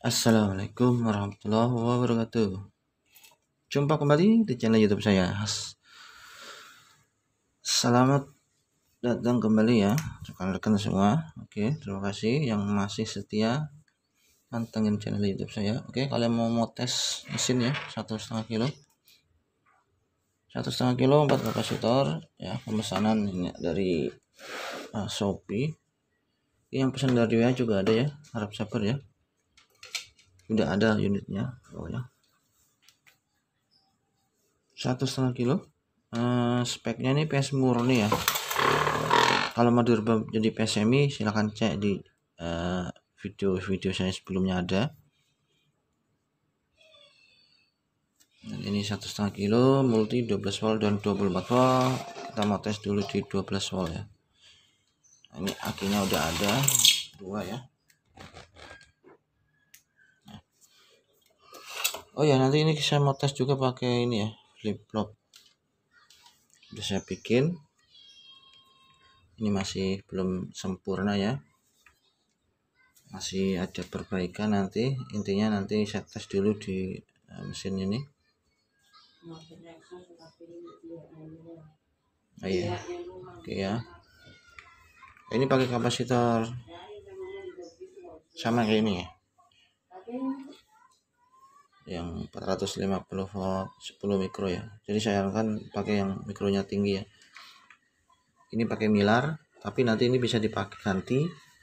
Assalamualaikum warahmatullahi wabarakatuh. Jumpa kembali di channel YouTube saya. Selamat datang kembali ya rekan-rekan semua. Oke, terima kasih yang masih setia pantengin channel YouTube saya. Oke, kalian mau tes mesin ya, 1,5 kilo. 1,5 kilo 4 kapasitor ya, pemesanan ini dari Shopee. Ini yang pesan dari WA juga ada ya, harap sabar ya. Udah ada unitnya pokoknya. 1,5 kilo. Speknya ini PS murni ya. Kalau mau dirubah jadi PS semi silahkan cek di video saya sebelumnya ada. Dan ini 1,5 kilo multi 12 volt dan 24 volt. Kita mau tes dulu di 12 volt ya. Ini akinya udah ada 2 ya. Oh ya, nanti ini saya mau tes juga pakai ini ya, flip flop. Udah saya bikin. Ini masih belum sempurna ya, masih ada perbaikan nanti. Intinya nanti saya tes dulu di mesin ini. Oh iya, oke ya. Ini pakai kapasitor sama kayak ini ya, yang 450 volt 10 mikro ya. Jadi saya akan pakai yang mikronya tinggi ya. Ini pakai milar, tapi nanti ini bisa dipakai ganti.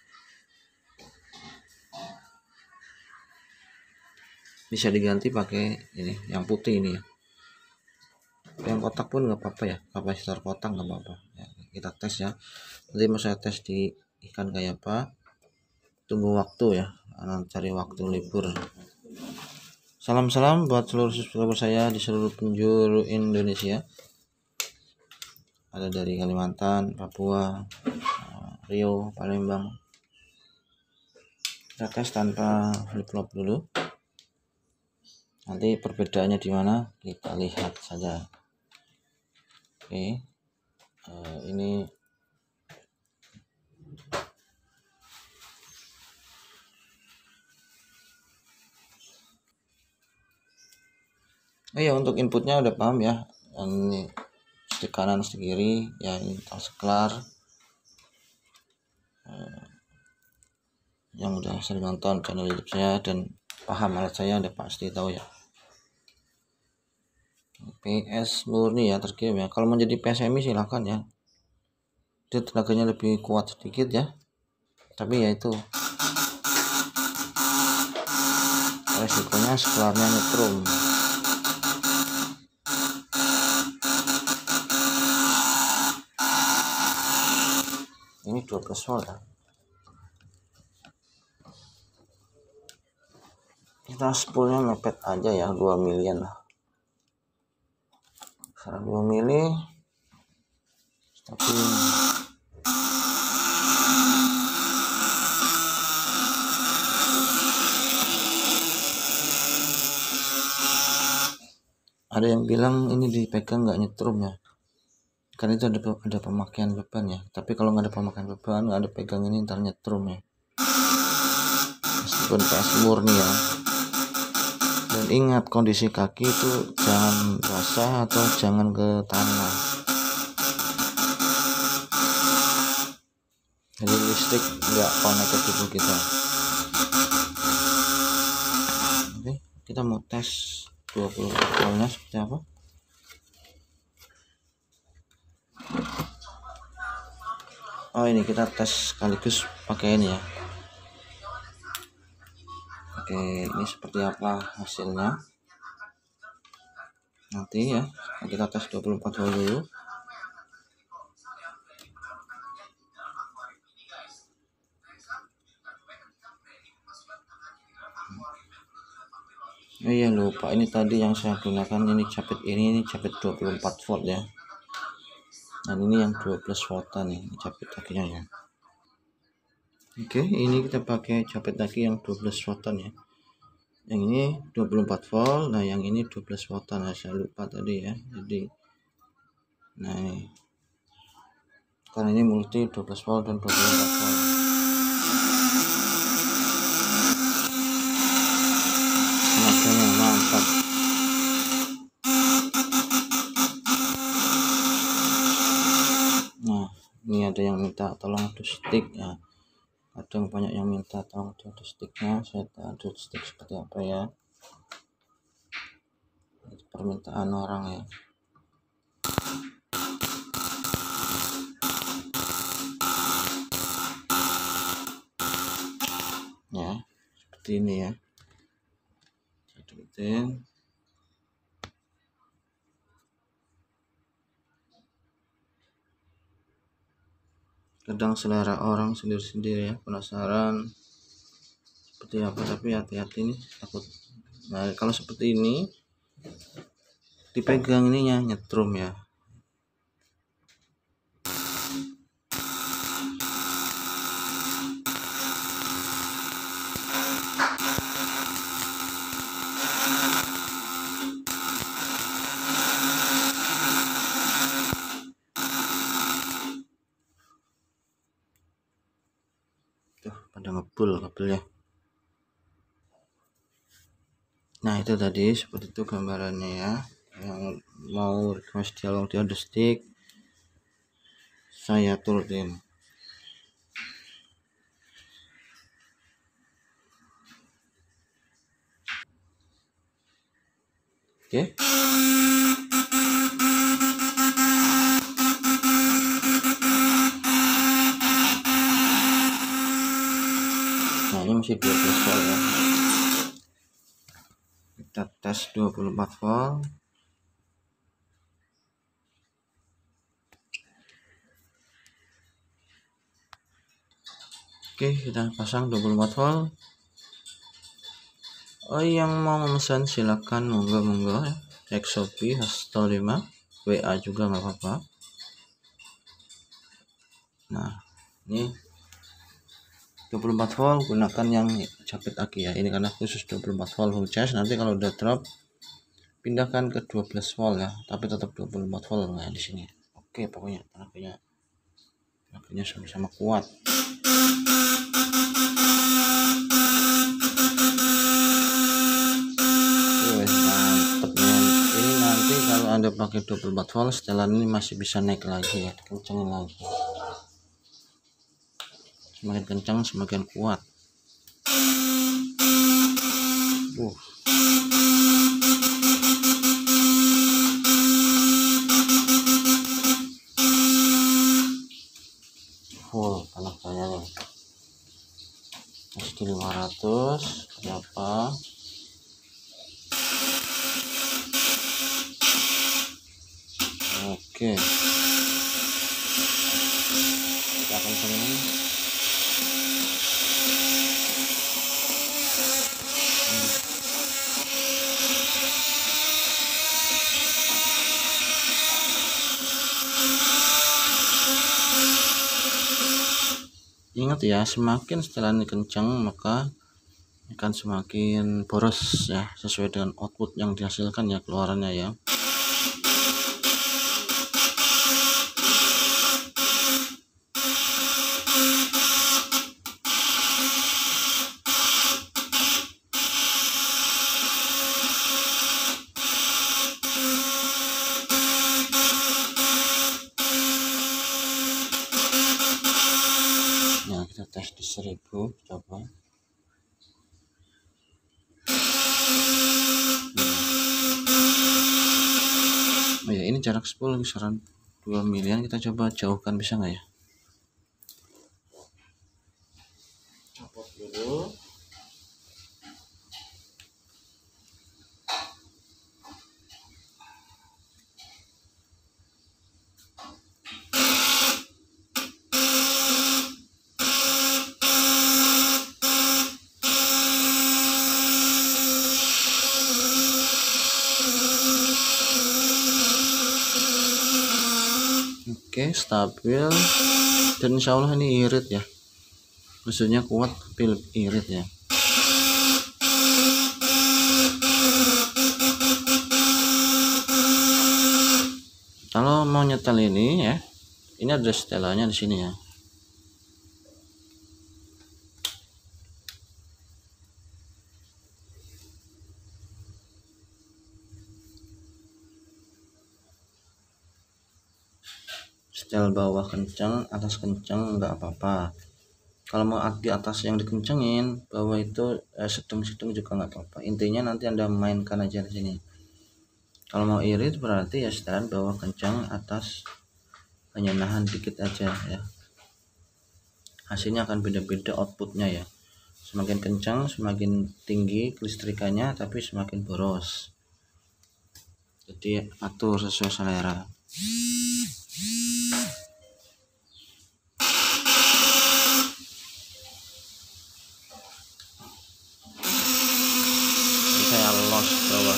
Bisa diganti pakai ini yang putih ini ya. Yang kotak pun nggak apa-apa ya, kapasitor kotak nggak apa-apa ya. Kita tes ya, nanti mau saya tes di ikan kayak apa. Tunggu waktu ya, cari waktu libur. Salam buat seluruh subscriber saya di seluruh penjuru Indonesia. Ada dari Kalimantan, Papua, Riau, Palembang. Kita tes tanpa flip flop dulu. Nanti perbedaannya di mana kita lihat saja. Oke, ini ya untuk inputnya udah paham ya. Ini stick kanan, stick kiri ya, ini seklar. Yang udah sering nonton channel YouTube saya dan paham alat saya udah pasti tahu ya. PS murni ya, terkirim ya. Kalau menjadi PS semi silahkan ya, dia tenaganya lebih kuat sedikit ya, tapi ya itu resikonya sklarnya nyetrum. Ini 12 volt ya. Kita spoolnya mepet aja ya, 2 milian lah. 2 mili, tapi ada yang bilang ini dipegang nggak nyetrum ya, kan itu ada pemakaian beban ya. Tapi kalau nggak ada pemakaian beban, nggak ada pegang ini ntar nyetrum ya, meskipun PS murni ya. Dan ingat, kondisi kaki itu jangan basah atau jangan ke tanah, jadi listrik nggak connect ke tubuh kita. Oke, kita mau tes 20 voltnya seperti apa. Oh, ini kita tes sekaligus pakai ini ya. Oke, ini seperti apa hasilnya nanti ya. Kita tes 24 volt dulu. Oh iya, lupa, ini tadi yang saya gunakan ini capit ini capit 24 volt ya. Dan ini yang 12 voltan nih, ini capit takinya ya. Oke, ini kita pakai capit taki yang 12 voltan ya. Yang ini 24 volt, nah yang ini 12 voltan. Nah, saya lupa tadi ya. Jadi nah ini, karena ini multi 12 volt dan 24 volt. ada yang minta tolong adu stick ya, kadang banyak yang minta tolong adu sticknya. Saya adu stick seperti apa ya, itu permintaan orang ya. Ya seperti ini ya, saya deketin. Kadang selera orang sendiri-sendiri ya, penasaran seperti apa, tapi hati-hati nih takut. Nah kalau seperti ini dipegang ininya nyetrum ya. Tuh pada ngebul kabelnya. Nah itu tadi seperti itu gambarannya ya. Yang mau request tolong diadu stick, saya turutin. Oke. Nah ini masih 12 volt ya. Kita tes 24 volt. Oke, kita pasang 24 volt. Oh, yang mau memesan silakan, monggo ya. Cek Shopee #5, WA juga nggak apa-apa. Nah ini 24 volt, gunakan yang capit aki ya. Ini karena khusus 24 volt full charge. Nanti kalau udah drop pindahkan ke 12 volt ya, tapi tetap 24 volt ya di sini. Oke, pokoknya tenaganya sama-sama kuat. Mantep men. Ini nanti kalau Anda pakai 24 volt, setelan ini masih bisa naik lagi ya, kencengin lagi. Semakin kencang semakin kuat. Full tenaganya nih. Masih di 500 berapa? Oke. Kita akan kencengin. Ingat ya, semakin setelan kencang maka akan semakin boros ya, sesuai dengan output yang dihasilkan ya, keluarannya ya. Nah kita tes di 1000, coba. Oh ya, ini jarak 10 kisaran 2 milian. Kita coba jauhkan, bisa nggak ya? Copot dulu. Oke, stabil dan insya Allah ini irit ya, maksudnya kuat tapi irit ya. Kalau mau nyetel ini ya, ini ada setelannya di sini ya. setel bawah kencang, atas kencang nggak apa-apa. Kalau mau di atas yang dikencengin, bawah itu sedang juga nggak apa-apa. Intinya nanti Anda mainkan aja di sini. Kalau mau irit berarti ya setelan bawah kencang, atas hanya nahan dikit aja ya. Hasilnya akan beda-beda outputnya ya. Semakin kencang semakin tinggi kelistrikannya, tapi semakin boros. Jadi atur sesuai selera. Saya lost bawah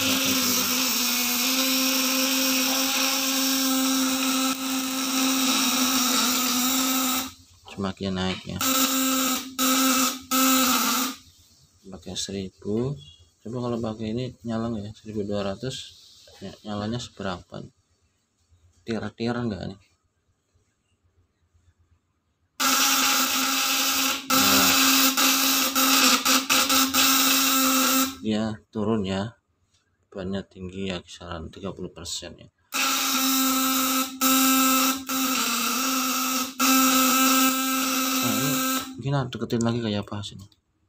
semakin naik ya, pakai 1000. Coba kalau pakai ini nyala nggak ya? 1200 ya, nyalanya seberapa? Tir enggak nih? Ya turun ya, bebannya tinggi ya, kisaran 30% ya. Nah ini mungkin deketin lagi kayak apa sini.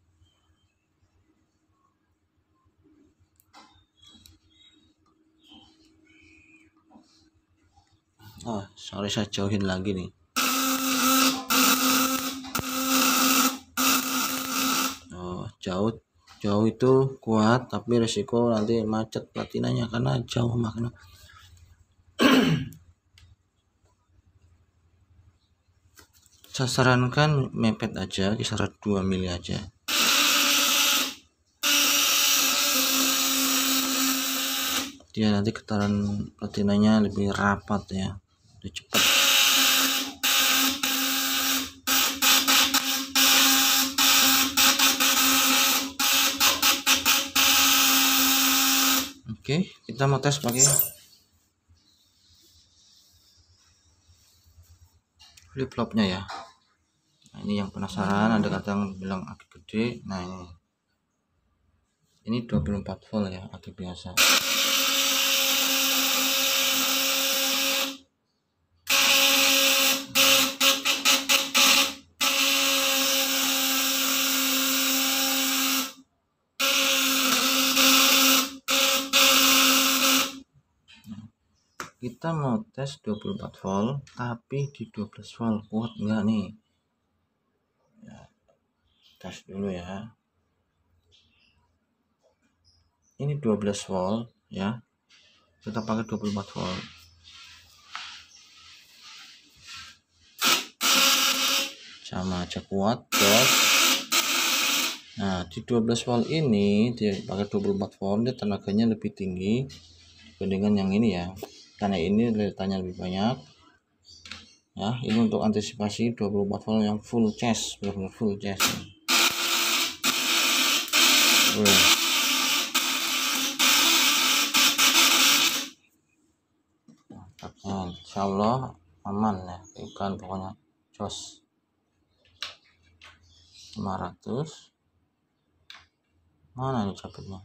Oh sorry, saya jauhin lagi nih. Oh jauh itu kuat, tapi resiko nanti macet platinanya karena jauh makna. Saya sarankan mepet aja, kisaran 2 mili aja. Dia nanti getaran platinanya lebih rapat ya, lebih cepat. Oke, kita mau tes pakai flip flopnya ya. Nah, ini yang penasaran, ada kadang bilang agak gede. Nah ini 24 volt ya, agak biasa. Kita mau tes 24 volt tapi di 12 volt, kuat enggak nih ya, tes dulu ya. Ini 12 volt ya, kita pakai 24 volt. Sama aja kuat bos. Nah di 12 volt ini dia pakai 24 volt, dia tenaganya lebih tinggi dibandingkan yang ini ya, karena ini letaknya lebih banyak ya. Ini untuk antisipasi 24 volt yang full charge, benar-benar full charge. Insya Allah aman ya, ikan pokoknya jos. 500 mana ini capitnya,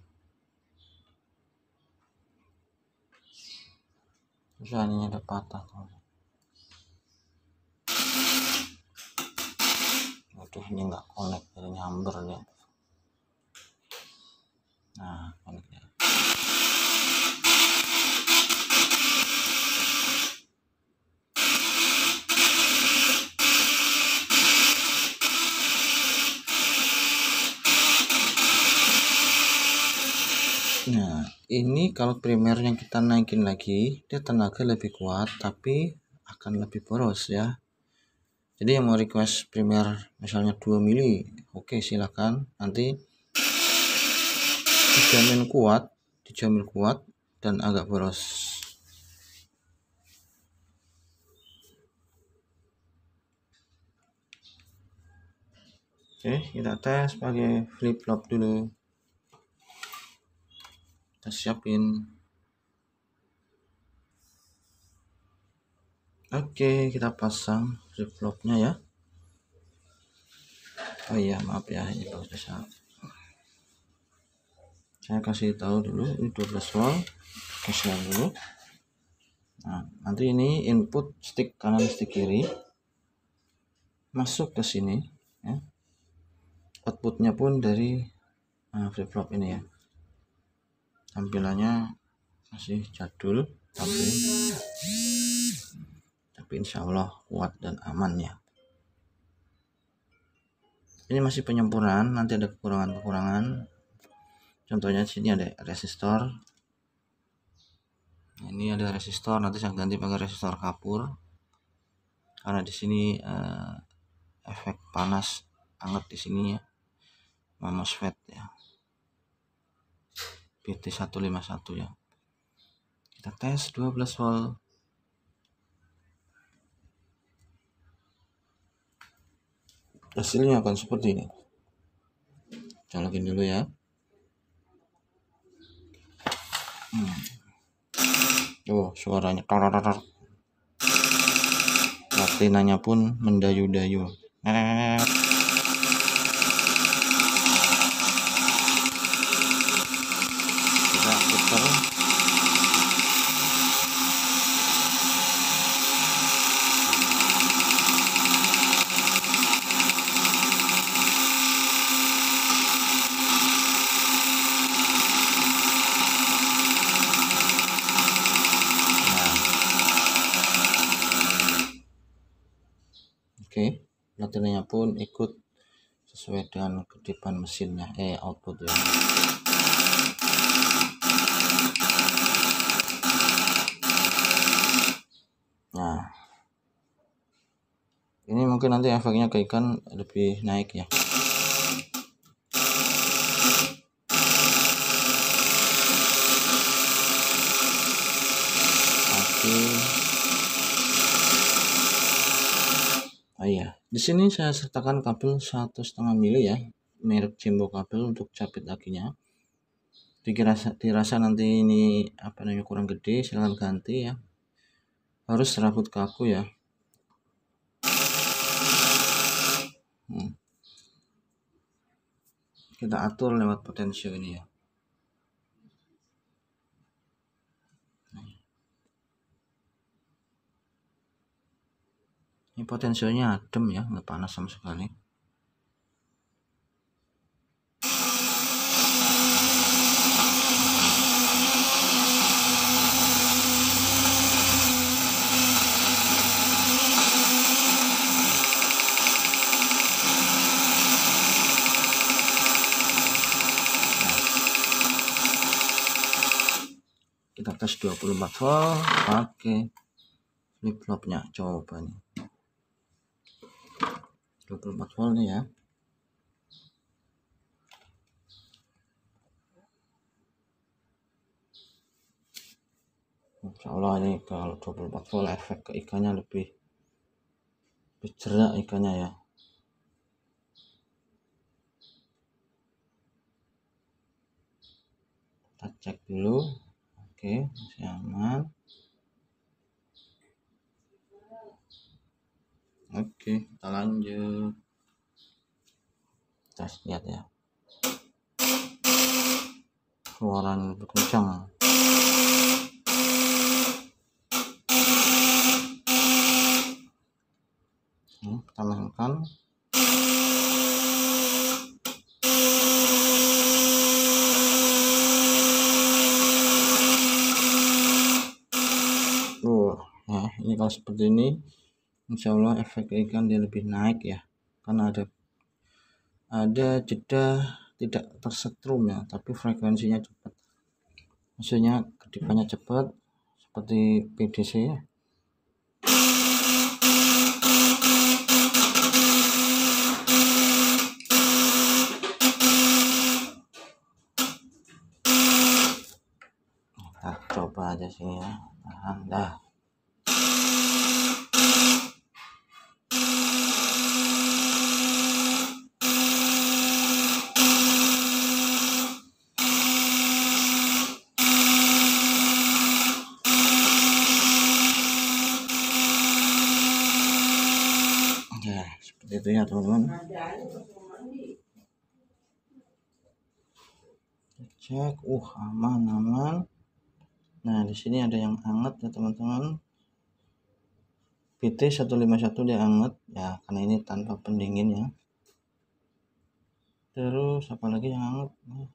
susah ini ada patah tuh. Waduh ini nggak connect, jadi nyamber dia. Nah connect ya. Nah ini kalau primer yang kita naikin lagi, dia tenaga lebih kuat tapi akan lebih boros ya. Jadi yang mau request primer misalnya 2 mili, oke silakan, nanti dijamin kuat dan agak boros. Oke, kita tes pakai flip flop dulu. Kita siapin. Oke, kita pasang flip flopnya ya. Oh iya, maaf ya, ini baru saya kasih tahu dulu, ini 12 volt. Oke, dulu. Nah, nanti ini input stick kanan stick kiri masuk ke sini ya. Outputnya pun dari flip flop ini ya. Tampilannya masih jadul tapi insya Allah kuat dan aman ya. Ini masih penyempurnaan, nanti ada kekurangan-kekurangan. Contohnya di sini ada resistor. Ini ada resistor, nanti saya ganti pakai resistor kapur. Karena di sini efek panas hangat di sini ya. MOSFET ya. BT151 ya. Kita tes 12 volt. Hasilnya akan seperti ini. Colokin dulu ya. Oh, suaranya platinanya pun mendayu-dayu. Kita putar. Oke, platinanya pun ikut sesuai dengan kedipan mesinnya, output ya. Nah, ini mungkin nanti efeknya ke ikan lebih naik ya. Oke. Oh iya, di sini saya sertakan kabel 1,5 mili ya, merek Jumbo kabel untuk capit akinya. Dirasa nanti ini kurang gede, silahkan ganti ya. Harus serabut kaku ya. Kita atur lewat potensio ini ya. Ini potensialnya adem ya, nggak panas sama sekali. Kita tes 24 volt pakai flip flopnya, coba nih 24 volt nih ya. Insya Allah ini kalau 24 volt efek ke ikannya lebih cerak ikannya ya. Kita cek dulu. Oke, masih aman. Oke, kita lanjut. Kita lihat ya. Keluaran berkencang. Kita mainkan. Ya, ini kalau seperti ini, insya Allah efek ikan dia lebih naik ya, karena ada jeda tidak tersetrum ya, tapi frekuensinya cepat. Maksudnya kedipannya cepat, seperti PDC ya. Nah, coba aja sini ya. Dah. Ya, seperti itu ya teman-teman. Cek, aman. Nah, di sini ada yang hangat ya teman-teman. VT151 dia anget ya, karena ini tanpa pendingin ya. Terus apalagi yang anget,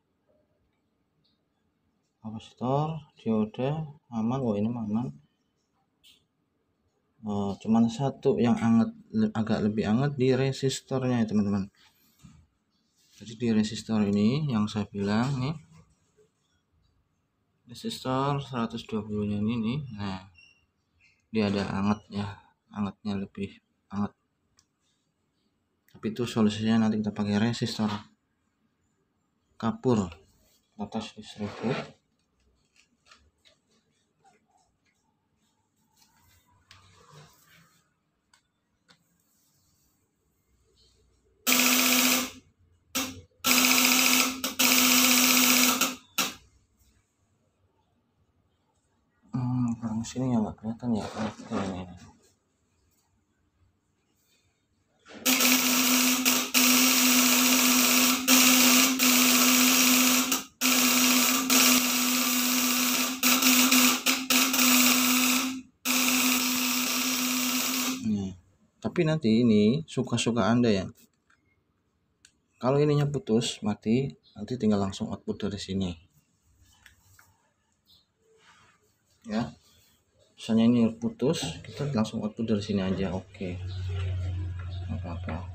kapasitor, dioda aman. Oh ini aman. Cuman satu yang anget, agak lebih anget di resistornya ya teman-teman. Jadi di resistor ini yang saya bilang nih, resistor 120 nya ini nih, nah dia ada anget ya, angetnya lebih anget. Tapi itu solusinya nanti kita pakai resistor kapur atas diseruput. Kurang sini ya nggak kelihatan ya. Oke, ini. Tapi nanti ini suka-suka Anda ya. Kalau ininya putus mati, nanti tinggal langsung output dari sini. Ya. Misalnya ini putus, kita langsung output dari sini aja. Oke. Apa-apa.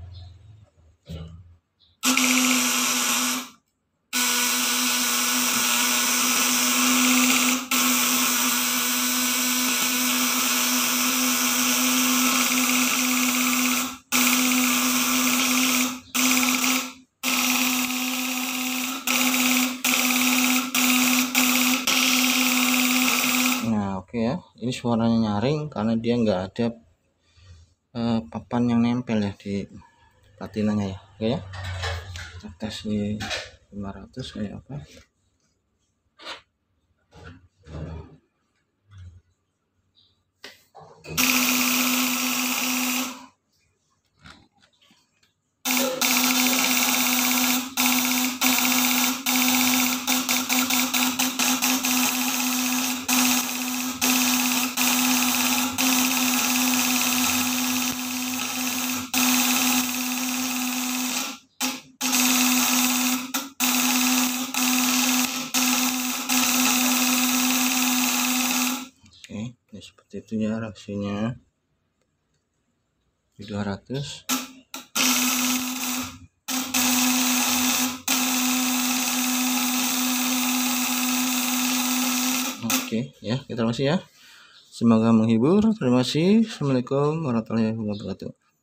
Oke ya, ini suaranya nyaring karena dia nggak ada papan yang nempel ya di platinanya ya. Oke ya, kita tes di 500 kayak apa. Ya, seperti itu ya reaksinya di 200. Oke ya, kita kasih ya, semoga menghibur. Terima kasih. Assalamualaikum warahmatullahi wabarakatuh.